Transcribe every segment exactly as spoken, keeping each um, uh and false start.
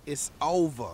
it's over.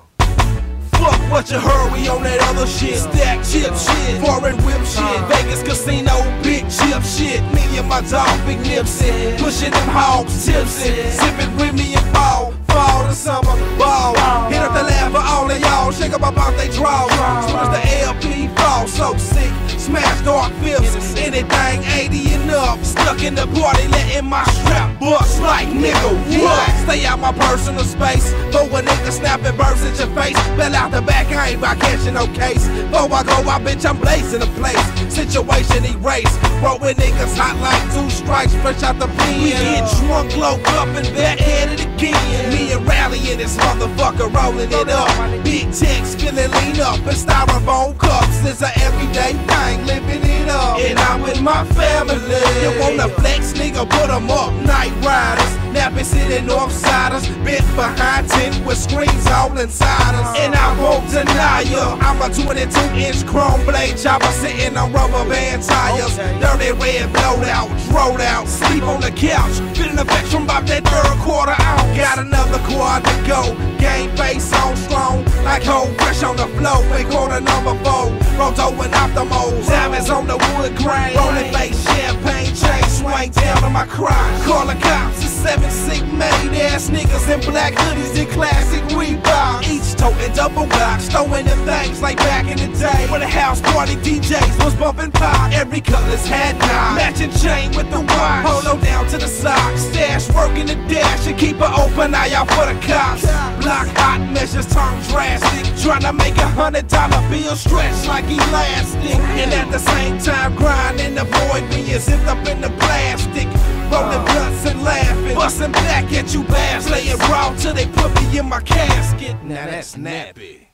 Fuck what you heard, we on that other shit. Stack chip shit, foreign whip shit, Vegas casino, big chip shit. Me and my dog, Big Nipsey, pushing them hogs, tipsy, sipping with me and ball. Fall to summer, ball. Hit up the lab for all of y'all, shake up about they draw. Soon as the L P fall, so sick, smash dark fifths, anything eighty and up. Stuck in the party, letting my strap bust like nigga, what? Stay out my personal space, but when niggas snapping birds at your face, fell out the back, I ain't by catching no case. Before I go, I bitch, I'm blazing the place. Situation erased, rolling niggas hot like two strikes, fresh out the pen. We get drunk, low up, and bareheaded again. Me and Rally in this motherfucker rolling it up. Big Tex feeling lean up, and styrofoam cups. It's a everyday thing, living it up. And I'm with my family. You wanna flex, nigga, put 'em up. Night riders, napping city northsiders, bent behind tent with screens all inside us. And I won't deny ya, I'm a twenty-two inch chrome blade chopper sitting on rubber band tires. Dirty red blowed out, rolled out, sleep on the couch, feeling effects from about that third quarter out. Got another quad to go, game face on strong, like home fresh on the floor. In quarter number four, Roto and Optimals, diamonds on the wood grain, rolling face, champagne, chain swing down to my crotch. Call the cops, it's seven sick made ass niggas in black hoodies and classic Reeboks. Each toting double blocks, throwing them things like back in the day when the house party D Js was bumping pop. Every color's had nine, matching chain with the watch, polo down to the socks, stash working the dash and keep an open eye out for the cops. Block hot measures turn drastic, trying to make a hundred dollar bill stretch like elastic, and at the same time grinding, avoid being zipped up in the plastic. Rolling blunts and laughing, busting back at you bastards, laying raw till they put me in my casket. Now that's nappy.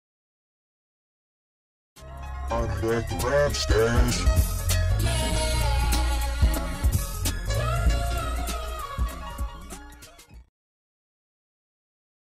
I'm back to rap stash.